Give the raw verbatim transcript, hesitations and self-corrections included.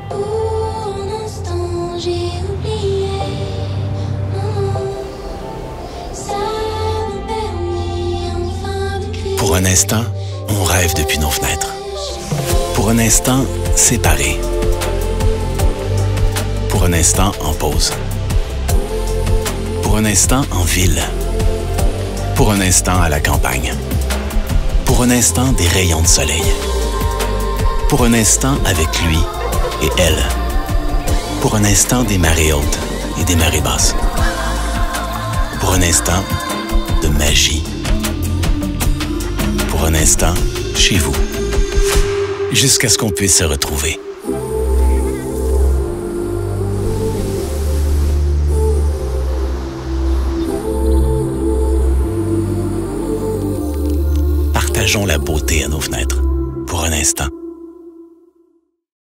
Pour un instant, j'ai oublié. Oh, ça m'a permis enfin de crier. Pour un instant, on rêve depuis nos fenêtres. Pour un instant, séparés. Pour un instant, en pause. Pour un instant, en ville. Pour un instant, à la campagne. Pour un instant, des rayons de soleil. Pour un instant, avec lui et elle. Pour un instant, des marées hautes et des marées basses. Pour un instant, de magie. Pour un instant, chez vous. Jusqu'à ce qu'on puisse se retrouver. Partageons la beauté à nos fenêtres, pour un instant.